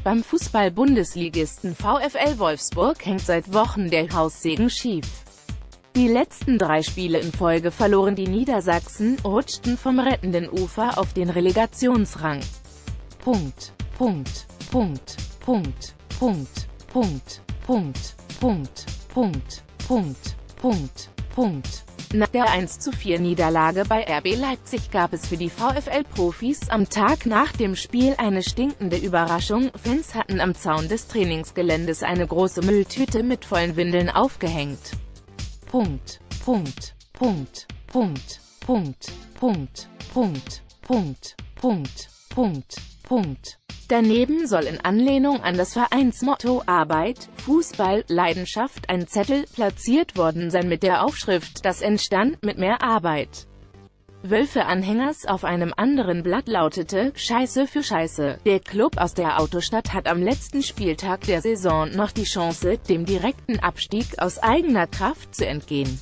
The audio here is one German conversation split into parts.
Beim Fußball-Bundesligisten VfL Wolfsburg hängt seit Wochen der Haussegen schief. Die letzten 3 Spiele in Folge verloren die Niedersachsen, rutschten vom rettenden Ufer auf den Relegationsrang. Punkt. Nach der 1:4 Niederlage bei RB Leipzig gab es für die VfL-Profis am Tag nach dem Spiel eine stinkende Überraschung. Fans hatten am Zaun des Trainingsgeländes eine große Mülltüte mit vollen Windeln aufgehängt. Daneben soll in Anlehnung an das Vereinsmotto Arbeit, Fußball, Leidenschaft ein Zettel platziert worden sein mit der Aufschrift „Das entstand mit mehr Arbeit". Wölfe-Anhängers auf einem anderen Blatt lautete „Scheiße für Scheiße". Der Klub aus der Autostadt hat am letzten Spieltag der Saison noch die Chance, dem direkten Abstieg aus eigener Kraft zu entgehen.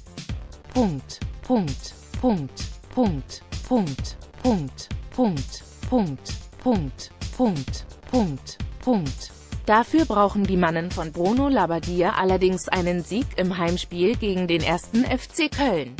Dafür brauchen die Mannen von Bruno Labbadia allerdings einen Sieg im Heimspiel gegen den 1. FC Köln.